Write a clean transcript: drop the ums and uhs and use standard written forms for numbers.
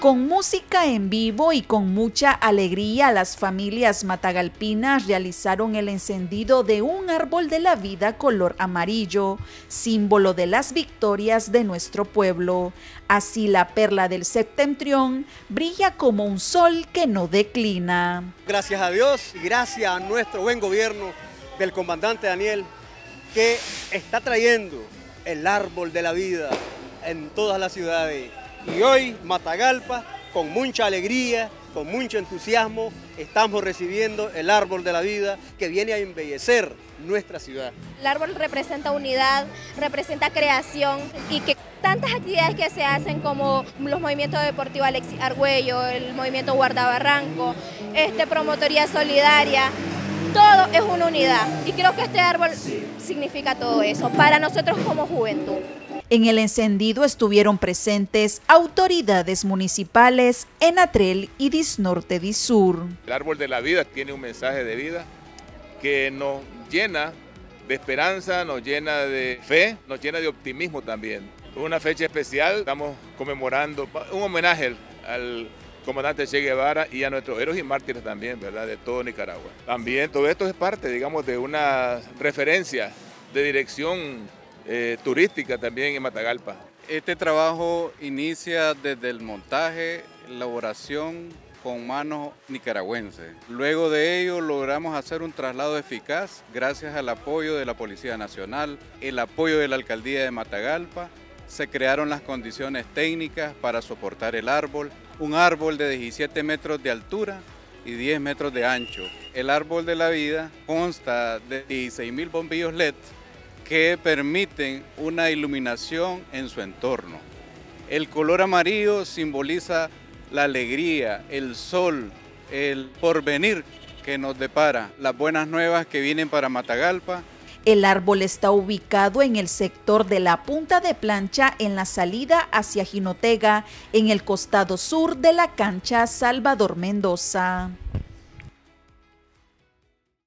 Con música en vivo y con mucha alegría, las familias matagalpinas realizaron el encendido de un árbol de la vida color amarillo, símbolo de las victorias de nuestro pueblo. Así la perla del septentrión brilla como un sol que no declina. Gracias a Dios y gracias a nuestro buen gobierno del comandante Daniel, que está trayendo el árbol de la vida en todas las ciudades. Y hoy Matagalpa, con mucha alegría, con mucho entusiasmo, estamos recibiendo el árbol de la vida que viene a embellecer nuestra ciudad. El árbol representa unidad, representa creación y que tantas actividades que se hacen como los movimientos deportivos Alexis Argüello, el movimiento Guardabarranco, Promotoría Solidaria, todo es una unidad y creo que este árbol significa todo eso para nosotros como juventud. En el encendido estuvieron presentes autoridades municipales, Enatrel y Disnorte Disur. El árbol de la vida tiene un mensaje de vida que nos llena de esperanza, nos llena de fe, nos llena de optimismo también. Una fecha especial, estamos conmemorando un homenaje al comandante Che Guevara y a nuestros héroes y mártires también, ¿verdad?, de todo Nicaragua. También todo esto es parte, digamos, de una referencia de dirección turística también en Matagalpa. Este trabajo inicia desde el montaje, elaboración con manos nicaragüenses. Luego de ello logramos hacer un traslado eficaz gracias al apoyo de la Policía Nacional, el apoyo de la Alcaldía de Matagalpa. Se crearon las condiciones técnicas para soportar el árbol, un árbol de 17 metros de altura y 10 metros de ancho. El árbol de la vida consta de 16.000 bombillos LED que permiten una iluminación en su entorno. El color amarillo simboliza la alegría, el sol, el porvenir que nos depara, las buenas nuevas que vienen para Matagalpa. El árbol está ubicado en el sector de la Punta de Plancha en la salida hacia Jinotega, en el costado sur de la cancha Salvador Mendoza.